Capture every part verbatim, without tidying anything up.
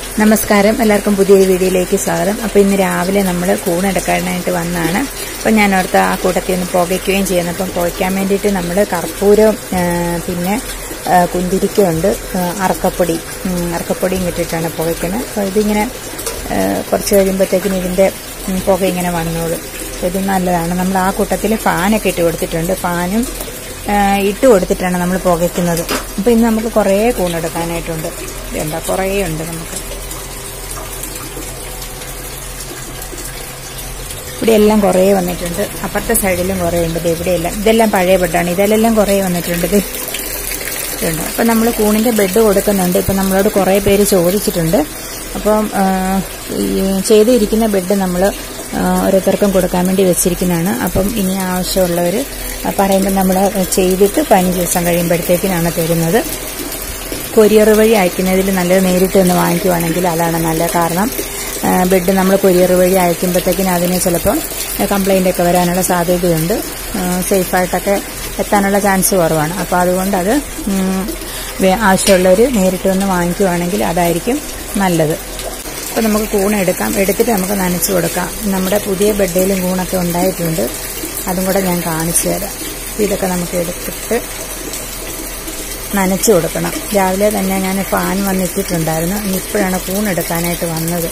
നമസ്കാരം, എല്ലാവർക്കും പുതിയൊരു വീഡിയോയിലേക്ക് സ്വാഗതം. അപ്പോൾ ഇന്ന് രാവിലെ നമ്മൾ കൂണെടുക്കാനായിട്ട് വന്നതാണ്. അപ്പോൾ ഞാൻ ഓർത്ത് ആ കൂട്ടത്തിൽ ഒന്ന് പുകയ്ക്കുകയും ചെയ്യുന്നു. അപ്പം പുകയ്ക്കാൻ വേണ്ടിയിട്ട് നമ്മൾ കർപ്പൂരവും പിന്നെ കുന്തിരിക്കമുണ്ട്, അറക്കപ്പൊടി അറക്കപ്പൊടിയും ഇട്ടിട്ടാണ് പുകയ്ക്കുന്നത്. അപ്പോൾ ഇതിങ്ങനെ കുറച്ച് കഴിയുമ്പോഴത്തേക്കിന് ഇതിൻ്റെ പുക ഇങ്ങനെ വന്നോളും. ഇത് നല്ലതാണ്. നമ്മൾ ആ കൂട്ടത്തിൽ ഫാനൊക്കെ ഇട്ട് കൊടുത്തിട്ടുണ്ട്. ഫാനും ഇട്ട് കൊടുത്തിട്ടാണ് നമ്മൾ പുകയ്ക്കുന്നത്. അപ്പോൾ ഇന്ന് നമുക്ക് കുറേ കൂണെടുക്കാനായിട്ടുണ്ട്. എന്താ കുറേ ഉണ്ട് നമുക്ക്. ഇവിടെയെല്ലാം കുറേ വന്നിട്ടുണ്ട്. അപ്പുറത്തെ സൈഡിലും കുറേ ഉണ്ട്. ഇവിടെയെല്ലാം ഇതെല്ലാം പഴയ ബെഡാണ്. ഇതിലെല്ലാം കുറേ വന്നിട്ടുണ്ട്. ഇത് ഉണ്ട്. അപ്പം നമ്മൾ കൂണിൻ്റെ ബെഡ് കൊടുക്കുന്നുണ്ട്. ഇപ്പം നമ്മളോട് കുറേ പേര് ചോദിച്ചിട്ടുണ്ട്. അപ്പം ചെയ്തിരിക്കുന്ന ബെഡ് നമ്മൾ ഓരോരുത്തർക്കും കൊടുക്കാൻ വേണ്ടി വെച്ചിരിക്കുന്നതാണ്. അപ്പം ഇനി ആവശ്യമുള്ളവർ പറയുമ്പോൾ നമ്മൾ ചെയ്തിട്ട് പതിനഞ്ച് ദിവസം കഴിയുമ്പോഴത്തേക്കിനാണ് തരുന്നത്. കൊറിയർ വഴി അയക്കുന്നതിൽ നല്ലത് നേരിട്ട് ഒന്ന് വാങ്ങിക്കുവാണെങ്കിൽ അതാണ് നല്ലത്. കാരണം ബെഡ് നമ്മൾ കൊറിയർ വഴി അയക്കുമ്പോഴത്തേക്കിന് അതിന് ചിലപ്പം കംപ്ലൈൻ്റ് ഒക്കെ വരാനുള്ള സാധ്യതയുണ്ട്. സേഫായിട്ടൊക്കെ എത്താനുള്ള ചാൻസ് കുറവാണ്. അപ്പോൾ അതുകൊണ്ട് അത് ആവശ്യമുള്ളവർ നേരിട്ട് ഒന്ന് വാങ്ങിക്കുവാണെങ്കിൽ അതായിരിക്കും നല്ലത്. അപ്പോൾ നമുക്ക് കൂൺ എടുക്കാം. എടുത്തിട്ട് നമുക്ക് നനച്ച് കൊടുക്കാം. നമ്മുടെ പുതിയ ബെഡേലും കൂണൊക്കെ ഉണ്ടായിട്ടുണ്ട്. അതും കൂടെ ഞാൻ കാണിച്ചു തരാം. ഇതൊക്കെ നമുക്ക് എടുത്തിട്ട് നനച്ച് കൊടുക്കണം. രാവിലെ തന്നെ ഞാൻ ഫാൻ വന്നിട്ടിട്ടുണ്ടായിരുന്നു. ഇപ്പോഴാണ് കൂണെടുക്കാനായിട്ട് വന്നത്.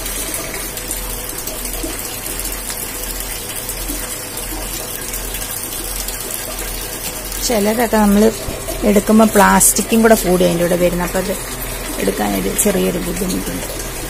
ചിലതൊക്കെ നമ്മൾ എടുക്കുമ്പോൾ പ്ലാസ്റ്റിക്കും കൂടെ കൂടി അതിൻ്റെ കൂടെ വരുന്നത്. അപ്പോൾ അത് എടുക്കാനൊരു ചെറിയൊരു ബുദ്ധിമുട്ടുണ്ട്.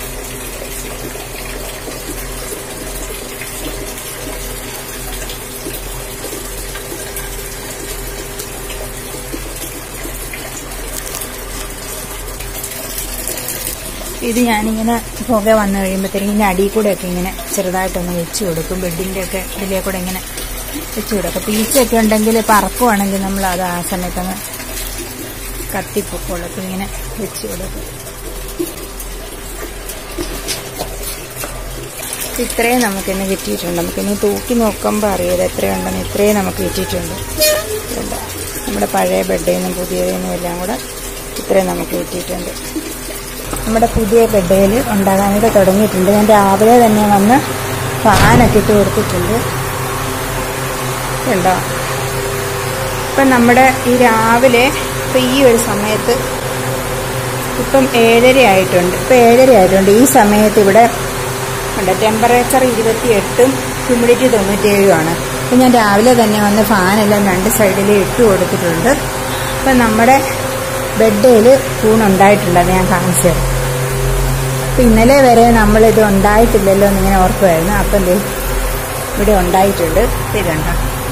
ഇത് ഞാനിങ്ങനെ പുക വന്നു കഴിയുമ്പോഴത്തേക്കും ഇതിൻ്റെ അടിയിൽ കൂടെയൊക്കെ ഇങ്ങനെ ചെറുതായിട്ടൊന്ന് വെച്ച് കൊടുക്കും. ബെഡിൻ്റെ ഒക്കെ ഇതിലേ കൂടെ ഇങ്ങനെ വെച്ച് കൊടുക്കും. പീച്ചൊക്കെ ഉണ്ടെങ്കിൽ പറക്കുവാണെങ്കിൽ നമ്മൾ അത് ആ സമയത്തങ്ങ് കത്തിപ്പൊക്കോളും. അപ്പം ഇങ്ങനെ വെച്ച് കൊടുക്കും. ഇത്രയും നമുക്കിന്ന് കിട്ടിയിട്ടുണ്ട്. നമുക്കിനി തൂക്കി നോക്കുമ്പോൾ അറിയാതെ എത്രയുണ്ടെന്ന്. ഇത്രയും നമുക്ക് കിട്ടിയിട്ടുണ്ട്. നമ്മുടെ പഴയ ബെഡിൽ നിന്നും പുതിയതിൽ നിന്നും എല്ലാം കൂടെ ഇത്രയും നമുക്ക് കിട്ടിയിട്ടുണ്ട്. നമ്മുടെ പുതിയ ബെഡേൽ ഉണ്ടാകാനായിട്ട് തുടങ്ങിയിട്ടുണ്ട്. ഞാൻ രാവിലെ തന്നെ വന്ന് ഫാനൊക്കെ ഇട്ട് കൊടുത്തിട്ടുണ്ട്. ഉണ്ടോ? ഇപ്പം നമ്മുടെ ഈ രാവിലെ ഇപ്പം ഈ ഒരു സമയത്ത് ഇപ്പം ഏഴര ആയിട്ടുണ്ട്. ഇപ്പം ഏഴര ആയിട്ടുണ്ട്. ഈ സമയത്ത് ഇവിടെ ഉണ്ട് ടെമ്പറേച്ചർ ഇരുപത്തി എട്ടും ഹ്യൂമിഡിറ്റി തൊണ്ണൂറ്റേഴുമാണ്. അപ്പം ഞാൻ രാവിലെ തന്നെ വന്ന് ഫാനെല്ലാം രണ്ട് സൈഡിൽ ഇട്ട് കൊടുത്തിട്ടുണ്ട്. അപ്പം നമ്മുടെ ബെഡേൽ കൂണുണ്ടായിട്ടുണ്ട്. അത് ഞാൻ കാണിച്ചു തരാം. അപ്പം ഇന്നലെ വരെ നമ്മളിത് ഉണ്ടായിട്ടില്ലല്ലോ എന്നിങ്ങനെ ഓർക്കുമായിരുന്നു. അപ്പം ഇത് ഇവിടെ ഉണ്ടായിട്ടുണ്ട്. ഇതുണ്ടോ?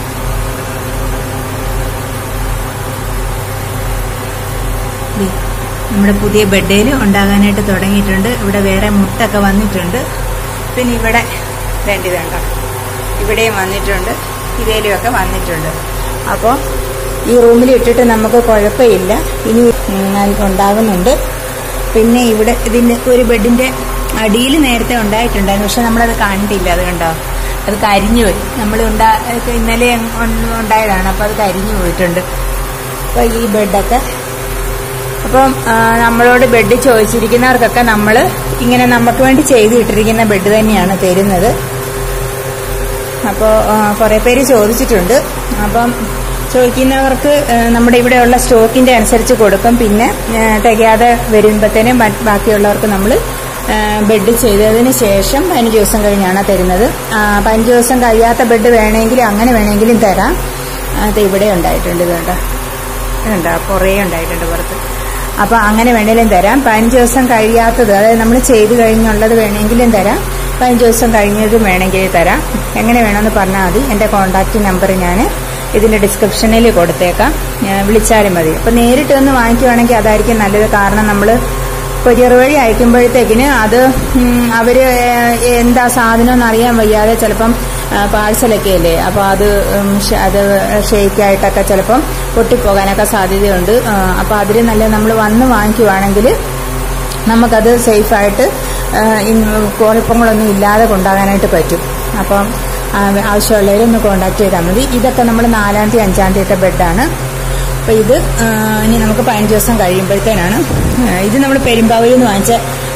നമ്മുടെ പുതിയ ബെഡേൽ ഉണ്ടാകാനായിട്ട് തുടങ്ങിയിട്ടുണ്ട്. ഇവിടെ വേറെ മുട്ടൊക്കെ വന്നിട്ടുണ്ട്. പിന്നെ ഇവിടെ വേണ്ടി വേണ്ട ഇവിടെയും വന്നിട്ടുണ്ട്. ഇതേലുമൊക്കെ വന്നിട്ടുണ്ട്. അപ്പോൾ ഈ റൂമിൽ ഇട്ടിട്ട് നമുക്ക് കുഴപ്പമില്ല. ഇനി ഉണ്ടാകുന്നുണ്ട്. പിന്നെ ഇവിടെ ഇതിൻ്റെ ഒരു ബെഡിൻ്റെ അടിയിൽ നേരത്തെ ഉണ്ടായിട്ടുണ്ടായിരുന്നു. പക്ഷെ നമ്മളത് കണ്ടില്ല. അത് കണ്ടോ? അത് കരിഞ്ഞു പോയി. നമ്മൾ ഉണ്ടാ ഇന്നലെ ഉണ്ടായതാണ്. അപ്പോൾ അത് കരിഞ്ഞു പോയിട്ടുണ്ട്. അപ്പോൾ ഈ ബെഡൊക്കെ അപ്പം നമ്മളോട് ബെഡ് ചോദിച്ചിരിക്കുന്നവർക്കൊക്കെ നമ്മൾ ഇങ്ങനെ നമുക്ക് വേണ്ടി ചെയ്ത് ഇട്ടിരിക്കുന്ന ബെഡ് തന്നെയാണ് തരുന്നത്. അപ്പോൾ കുറേ പേര് ചോദിച്ചിട്ടുണ്ട്. അപ്പം ചോദിക്കുന്നവർക്ക് നമ്മുടെ ഇവിടെയുള്ള സ്റ്റോക്കിൻ്റെ അനുസരിച്ച് കൊടുക്കും. പിന്നെ തികയാതെ വരുമ്പോഴത്തേനും ബാക്കിയുള്ളവർക്ക് നമ്മൾ ബെഡ് ചെയ്തതിന് ശേഷം പതിനഞ്ച് ദിവസം കഴിഞ്ഞാണ് തരുന്നത്. പതിനഞ്ച് ദിവസം കഴിയാത്ത ബെഡ് വേണമെങ്കിൽ അങ്ങനെ വേണമെങ്കിലും തരാം. അത് ഇവിടെ ഉണ്ടായിട്ടുണ്ട്. ഇതുണ്ടോ? ഇതുണ്ടോ? കുറേ ഉണ്ടായിട്ടുണ്ട് പുറത്ത്. അപ്പോൾ അങ്ങനെ വേണമെങ്കിലും തരാം. പതിനഞ്ച് ദിവസം കഴിയാത്തത്, അതായത് നമ്മൾ ചെയ്ത് കഴിഞ്ഞുള്ളത് വേണമെങ്കിലും തരാം. പതിനഞ്ച് ദിവസം കഴിഞ്ഞതും വേണമെങ്കിൽ തരാം. എങ്ങനെ വേണമെന്ന് പറഞ്ഞാൽ മതി. എൻ്റെ കോൺടാക്റ്റ് നമ്പർ ഞാൻ ഇതിൻ്റെ ഡിസ്ക്രിപ്ഷനിൽ കൊടുത്തേക്കാം. വിളിച്ചാലും മതി. അപ്പോൾ നേരിട്ട് വന്ന് വാങ്ങിക്കുവാണെങ്കിൽ അതായിരിക്കും നല്ലത്. കാരണം നമ്മൾ കൊറിയർ വഴി അയക്കുമ്പോഴത്തേക്കിന് അത് അവർ എന്താ സാധനം എന്നറിയാൻ വയ്യാതെ ചിലപ്പം പാഴ്സലൊക്കെ അല്ലേ. അപ്പോൾ അത് അത് ഷേക്കായിട്ടൊക്കെ ചിലപ്പം പൊട്ടിപ്പോകാനൊക്കെ സാധ്യതയുണ്ട്. അപ്പോൾ അതിൽ നല്ല നമ്മൾ വന്ന് വാങ്ങിക്കുവാണെങ്കിൽ നമുക്കത് സേഫായിട്ട് കുഴപ്പങ്ങളൊന്നും ഇല്ലാതെ കൊണ്ടുപോകാനായിട്ട് പറ്റും. അപ്പം ആവശ്യമുള്ളവരൊന്ന് കോൺടാക്ട് ചെയ്താൽ മതി. ഇതൊക്കെ നമ്മൾ നാലാം തീയതി അഞ്ചാം തീയതി ബെഡാണ്. അപ്പോൾ ഇത് ഇനി നമുക്ക് പതിനഞ്ച് ദിവസം കഴിയുമ്പോഴത്തേനാണ്. ഇത് നമ്മൾ പെരുമ്പാവൂരിൽ നിന്ന് വാങ്ങിച്ച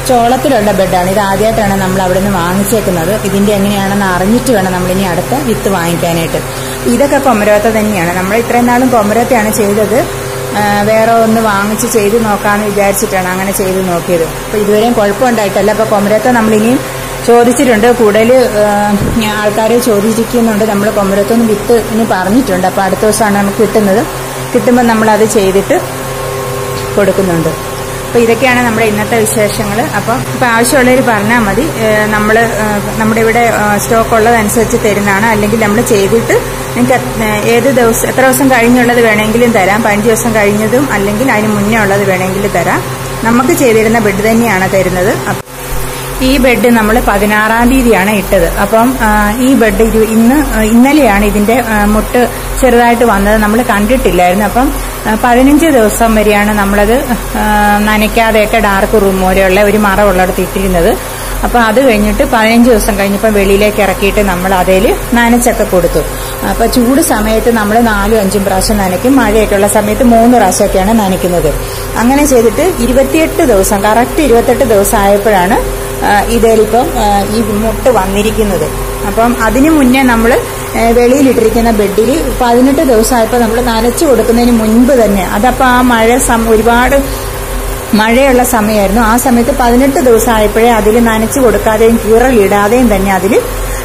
ചോളത്തിലുള്ള ബെഡാണ്. ഇത് ആദ്യമായിട്ടാണ് നമ്മൾ അവിടെ നിന്ന് വാങ്ങിച്ചേക്കുന്നത്. ഇതിന്റെ എങ്ങനെയാണെന്ന് അറിഞ്ഞിട്ട് വേണം നമ്മളിനി അടുത്ത വിത്ത് വാങ്ങിക്കാനായിട്ട്. ഇതൊക്കെ കൊമരോത്ത തന്നെയാണ്. നമ്മൾ ഇത്രയും നാളും കൊമരോത്തയാണ് ചെയ്തത്. വേറെ ഒന്ന് വാങ്ങിച്ച് ചെയ്ത് നോക്കാമെന്ന് വിചാരിച്ചിട്ടാണ് അങ്ങനെ ചെയ്ത് നോക്കിയത്. അപ്പോൾ ഇതുവരെയും കുഴപ്പമുണ്ടായിട്ടല്ല. അപ്പോൾ കൊമരോത്ത നമ്മളിനിയും ചോദിച്ചിട്ടുണ്ട്. കൂടുതൽ ആൾക്കാർ ചോദിച്ചിരിക്കുന്നുണ്ട്. നമ്മൾ കൊമരോത്തൊന്ന് വിത്ത് ഇനി പറഞ്ഞിട്ടുണ്ട്. അപ്പോൾ അടുത്ത ദിവസമാണ് നമുക്ക് കിട്ടുന്നത്. കിട്ടുമ്പോൾ നമ്മളത് ചെയ്തിട്ട് കൊടുക്കുന്നുണ്ട്. അപ്പോൾ ഇതൊക്കെയാണ് നമ്മുടെ ഇന്നത്തെ വിശേഷങ്ങൾ. അപ്പം ഇപ്പം ആവശ്യമുള്ളവർ പറഞ്ഞാൽ മതി. നമ്മൾ നമ്മുടെ ഇവിടെ സ്റ്റോക്ക് ഉള്ളതനുസരിച്ച് തരുന്നതാണ്. അല്ലെങ്കിൽ നമ്മൾ ചെയ്തിട്ട് നിങ്ങൾക്ക് ഏത് ദിവസം എത്ര ദിവസം കഴിഞ്ഞുള്ളത് വേണമെങ്കിലും തരാം. പതിനഞ്ച് ദിവസം കഴിഞ്ഞതും അല്ലെങ്കിൽ അതിന് മുന്നേ ഉള്ളത് വേണമെങ്കിലും തരാം. നമുക്ക് ചെയ്തിരുന്ന ബെഡ് തന്നെയാണ് തരുന്നത്. ഈ ബെഡ് നമ്മൾ പതിനാറാം തീയതിയാണ് ഇട്ടത്. അപ്പം ഈ ബെഡ് ഇന്ന് ഇന്നലെയാണ് ഇതിന്റെ മുട്ട് ചെറുതായിട്ട് വന്നത്. നമ്മൾ കണ്ടിട്ടില്ലായിരുന്നു. അപ്പം പതിനഞ്ച് ദിവസം വരെയാണ് നമ്മളത് നനയ്ക്കാതെയൊക്കെ ഡാർക്ക് റൂം പോലെയുള്ള ഒരു മറവുള്ളിടത്ത് ഇട്ടിരുന്നത്. അപ്പൊ അത് കഴിഞ്ഞിട്ട് പതിനഞ്ച് ദിവസം കഴിഞ്ഞപ്പോൾ വെളിയിലേക്ക് ഇറക്കിയിട്ട് നമ്മൾ അതിൽ നനച്ചൊക്കെ കൊടുത്തു. അപ്പൊ ചൂട് സമയത്ത് നമ്മൾ നാലും അഞ്ചും പ്രാവശ്യം നനയ്ക്കും. മഴയൊക്കെയുള്ള സമയത്ത് മൂന്ന് പ്രാവശ്യമൊക്കെയാണ് നനയ്ക്കുന്നത്. അങ്ങനെ ചെയ്തിട്ട് ഇരുപത്തിയെട്ട് ദിവസം കറക്റ്റ് ഇരുപത്തെട്ട് ദിവസം ആയപ്പോഴാണ് ഇതിലിപ്പം ഈ മുട്ട് വന്നിരിക്കുന്നത്. അപ്പം അതിനു മുന്നേ നമ്മൾ വെളിയിലിട്ടിരിക്കുന്ന ബെഡിൽ പതിനെട്ട് ദിവസമായപ്പോൾ നമ്മൾ നനച്ചു കൊടുക്കുന്നതിന് മുൻപ് തന്നെ, അതപ്പോൾ ആ മഴ ഒരുപാട് മഴയുള്ള സമയമായിരുന്നു. ആ സമയത്ത് പതിനെട്ട് ദിവസം ആയപ്പോഴേ അതിൽ നനച്ചു കൊടുക്കാതെയും കീറലിടാതെയും തന്നെ അതിൽ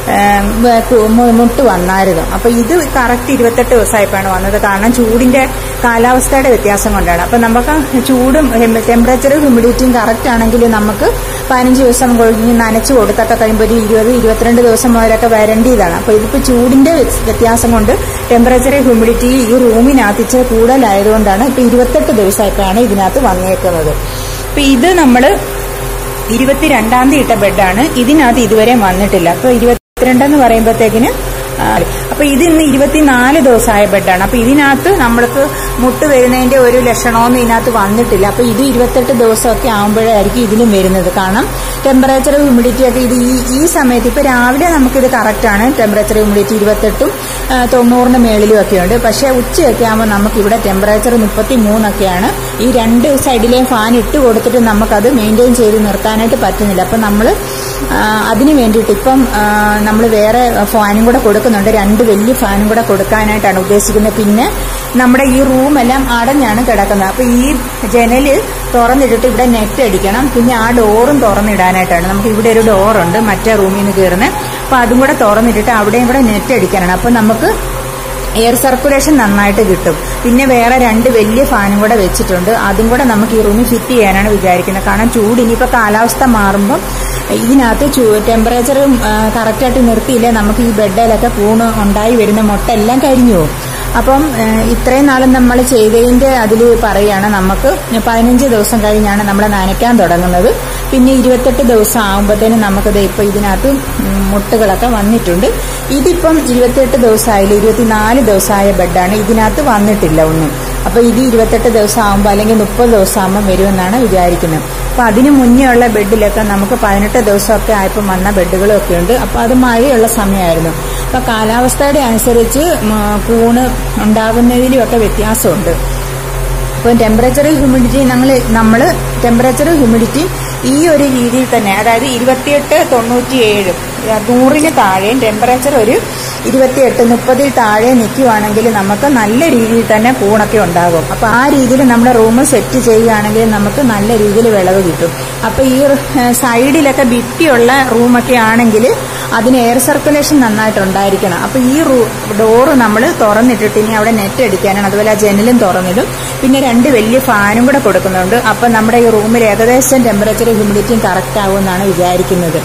മുട്ട് വന്നായിരുന്നു. അപ്പൊ ഇത് കറക്റ്റ് ഇരുപത്തെട്ട് ദിവസമായപ്പോഴാണ് വന്നത്. കാരണം ചൂടിന്റെ കാലാവസ്ഥയുടെ വ്യത്യാസം കൊണ്ടാണ്. അപ്പൊ നമുക്ക് ചൂടും ടെമ്പറേച്ചറും ഹ്യൂമിഡിറ്റിയും കറക്റ്റ് ആണെങ്കിൽ നമുക്ക് പതിനഞ്ച് ദിവസം കഴിഞ്ഞ് നനച്ചു കൊടുത്തൊക്കെ കഴിയുമ്പോൾ ഒരു ഇരുപത് ഇരുപത്തിരണ്ട് ദിവസം മുതലൊക്കെ വരേണ്ടതാണ്. അപ്പൊ ഇതിപ്പോ ചൂടിന്റെ വ്യത്യാസം കൊണ്ട് ടെമ്പറേച്ചർ ഹ്യൂമിഡിറ്റി ഈ റൂമിനകത്ത് ഇച്ചിരി കൂടുതലായതുകൊണ്ടാണ് ഇപ്പൊ ഇരുപത്തെട്ട് ദിവസമായപ്പോഴാണ് ഇതിനകത്ത് വന്നേക്കുന്നത്. അപ്പൊ ഇത് നമ്മള് ഇരുപത്തിരണ്ടാം തീയതി ഇട്ട ബെഡാണ്. ഇതിനകത്ത് ഇതുവരെ വന്നിട്ടില്ല. അപ്പൊ ഇരുപത്തിരണ്ടെന്ന് പറയുമ്പോഴത്തേക്കിന് അപ്പൊ ഇത് ഇന്ന് ഇരുപത്തിനാല് ദിവസമായ ബെഡാണ്. അപ്പൊ ഇതിനകത്ത് നമ്മൾക്ക് മുട്ട് വരുന്നതിന്റെ ഒരു ലക്ഷണമൊന്നും ഇതിനകത്ത് വന്നിട്ടില്ല. അപ്പൊ ഇത് ഇരുപത്തെട്ട് ദിവസമൊക്കെ ആകുമ്പോഴായിരിക്കും ഇതിലും വരുന്നത്. കാരണം ടെമ്പറേച്ചർ ഹ്യൂമിഡിറ്റി ഒക്കെ ഇത് ഈ ഈ സമയത്ത് ഇപ്പൊ രാവിലെ നമുക്കിത് കറക്റ്റ് ആണ്. ടെമ്പറേച്ചർ ഹ്യൂമിഡിറ്റി ഇരുപത്തെട്ടും തൊണ്ണൂറിന് മേളിലും ഒക്കെ ഉണ്ട്. പക്ഷെ ഉച്ചയൊക്കെ ആകുമ്പോൾ നമുക്കിവിടെ ടെമ്പറേച്ചർ മുപ്പത്തി മൂന്നൊക്കെയാണ്. ഈ രണ്ട് സൈഡിലെയും ഫാൻ ഇട്ട് കൊടുത്തിട്ട് നമുക്കത് മെയിൻറ്റെയിൻ ചെയ്ത് നിർത്താനായിട്ട് പറ്റുന്നില്ല. അപ്പൊ നമ്മൾ അതിന് വേണ്ടിയിട്ട് ഇപ്പം നമ്മൾ വേറെ ഫാനും കൂടെ കൊടുക്കുന്നുണ്ട്. രണ്ട് വലിയ ഫാനും കൂടെ കൊടുക്കാനായിട്ടാണ് ഉദ്ദേശിക്കുന്നത്. പിന്നെ നമ്മുടെ ഈ റൂമെല്ലാം അടഞ്ഞാണ് കിടക്കുന്നത്. അപ്പൊ ഈ ജനല് തുറന്നിട്ടിട്ട് ഇവിടെ നെറ്റ് അടിക്കണം. പിന്നെ ആ ഡോറും തുറന്നിടാനായിട്ടാണ്. നമുക്ക് ഇവിടെ ഒരു ഡോറുണ്ട് മറ്റേ റൂമിൽ നിന്ന് കയറുന്നത്. അപ്പൊ അതും കൂടെ തുറന്നിട്ടിട്ട് അവിടെയും കൂടെ നെറ്റ് അടിക്കാനാണ്. അപ്പൊ നമുക്ക് എയർ സർക്കുലേഷൻ നന്നായിട്ട് കിട്ടും. പിന്നെ വേറെ രണ്ട് വലിയ ഫാനും കൂടെ വെച്ചിട്ടുണ്ട്. അതും കൂടെ നമുക്ക് ഈ റൂമിൽ ഫിറ്റ് ചെയ്യാനാണ് വിചാരിക്കുന്നത്. കാരണം ചൂട് ഇനിയിപ്പോൾ കാലാവസ്ഥ മാറുമ്പോൾ ഇതിനകത്ത് ടെമ്പറേച്ചറും കറക്റ്റായിട്ട് നിർത്തിയില്ലേ നമുക്ക് ഈ ബെഡിലൊക്കെ കൂണ് ഉണ്ടായി വരുന്ന മുട്ട എല്ലാം കരിഞ്ഞു പോകും. അപ്പം ഇത്രയും നാളും നമ്മൾ ചെയ്തതിന്റെ അതിൽ പറയുകയാണ്, നമുക്ക് പതിനഞ്ച് ദിവസം കഴിഞ്ഞാണ് നമ്മൾ നനയ്ക്കാൻ തുടങ്ങുന്നത്. പിന്നെ ഇരുപത്തെട്ട് ദിവസം ആകുമ്പോഴത്തേനും നമുക്കത് ഇപ്പൊ ഇതിനകത്ത് മുട്ടുകളൊക്കെ വന്നിട്ടുണ്ട്. ഇതിപ്പം ഇരുപത്തിയെട്ട് ദിവസമായില്ല, ഇരുപത്തിനാല് ദിവസമായ ബെഡാണ്. ഇതിനകത്ത് വന്നിട്ടില്ല ഒന്നും. അപ്പൊ ഇത് ഇരുപത്തെട്ട് ദിവസം ആകുമ്പോൾ അല്ലെങ്കിൽ മുപ്പത് ദിവസം ആകുമ്പോൾ വരുമെന്നാണ് വിചാരിക്കുന്നത്. അപ്പൊ അതിന് മുന്നേ ഉള്ള ബെഡിലൊക്കെ നമുക്ക് പതിനെട്ട് ദിവസമൊക്കെ ആയപ്പോൾ വന്ന ബെഡുകളൊക്കെ ഉണ്ട്. അപ്പൊ അത് മഴയുള്ള സമയമായിരുന്നു. അപ്പൊ കാലാവസ്ഥയുടെ അനുസരിച്ച് കൂണ് ഉണ്ടാകുന്നതിലും ഒക്കെ വ്യത്യാസമുണ്ട്. അപ്പോൾ ടെമ്പറേച്ചർ ഹ്യൂമിഡിറ്റി ഞങ്ങൾ നമ്മൾ ടെമ്പറേച്ചർ ഹ്യൂമിഡിറ്റി ഈ ഒരു രീതിയിൽ തന്നെ, അതായത് ഇരുപത്തിയെട്ട് തൊണ്ണൂറ്റിയേഴ് നൂറിന് താഴെയും ടെമ്പറേച്ചർ ഒരു ഇരുപത്തിയെട്ട് മുപ്പതിൽ താഴെ നിൽക്കുവാണെങ്കിൽ നമുക്ക് നല്ല രീതിയിൽ തന്നെ കൂണൊക്കെ ഉണ്ടാകും. അപ്പൊ ആ രീതിയിൽ നമ്മുടെ റൂം സെറ്റ് ചെയ്യുകയാണെങ്കിൽ നമുക്ക് നല്ല രീതിയിൽ വിളവ് കിട്ടും. അപ്പൊ ഈ സൈഡിലൊക്കെ ഭിത്തിയുള്ള റൂമൊക്കെ ആണെങ്കിൽ അതിന് എയർ സർക്കുലേഷൻ നന്നായിട്ട് ഉണ്ടായിരിക്കണം. അപ്പൊ ഈ ഡോറ് നമ്മൾ തുറന്നിട്ടിട്ട് ഇനി അവിടെ നെറ്റ് അടിക്കാനാണ്. അതുപോലെ ആ ജനലും തുറന്നിടും. പിന്നെ രണ്ട് വലിയ ഫാനും കൂടെ കൊടുക്കുന്നുണ്ട്. അപ്പൊ നമ്മുടെ ഈ റൂമിൽ ഏകദേശം ടെമ്പറേച്ചർ ഹ്യൂമിഡിറ്റിയും കറക്റ്റ് ആകുമെന്നാണ് വിചാരിക്കുന്നത്.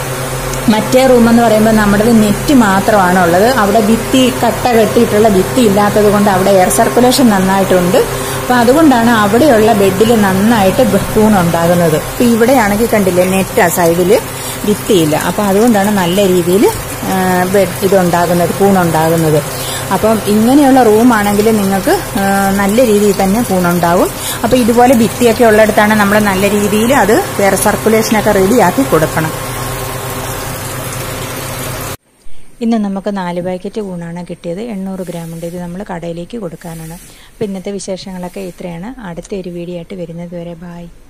മറ്റേ റൂം എന്ന് പറയുമ്പോൾ നമ്മുടെ നെറ്റ് മാത്രമാണ് ഉള്ളത്. അവിടെ ഭിത്തി കട്ട കെട്ടിയിട്ടുള്ള ഭിത്തി ഇല്ലാത്തത് കൊണ്ട് അവിടെ എയർ സർക്കുലേഷൻ നന്നായിട്ടുണ്ട്. അപ്പൊ അതുകൊണ്ടാണ് അവിടെയുള്ള ബെഡിൽ നന്നായിട്ട് കൂണുണ്ടാകുന്നത്. ഇപ്പൊ ഇവിടെയാണെങ്കിൽ കണ്ടില്ലേ, നെറ്റ് ആ സൈഡിൽ ഭിത്തിയില്ല. അപ്പൊ അതുകൊണ്ടാണ് നല്ല രീതിയിൽ ബെഡ് ഇതുണ്ടാകുന്നത്, കൂണുണ്ടാകുന്നത്. അപ്പം ഇങ്ങനെയുള്ള റൂമാണെങ്കിൽ നിങ്ങൾക്ക് നല്ല രീതിയിൽ തന്നെ കൂണുണ്ടാവും. അപ്പൊ ഇതുപോലെ ഭിത്തിയൊക്കെ ഉള്ളിടത്താണ് നമ്മൾ നല്ല രീതിയിൽ അത് എയർ സർക്കുലേഷനൊക്കെ റെഡിയാക്കി കൊടുക്കണം. ഇന്ന് നമുക്ക് നാല് പാക്കറ്റ് കൂണാണ് കിട്ടിയത്. എണ്ണൂറ് ഗ്രാമുണ്ട്. ഇത് നമ്മൾ കടയിലേക്ക് കൊടുക്കാനാണ്. അപ്പം ഇന്നത്തെ വിശേഷങ്ങളൊക്കെ ഇത്രയാണ്. അടുത്ത ഒരു വീഡിയോ ആയിട്ട് വരുന്നത് വരെ ബായ്.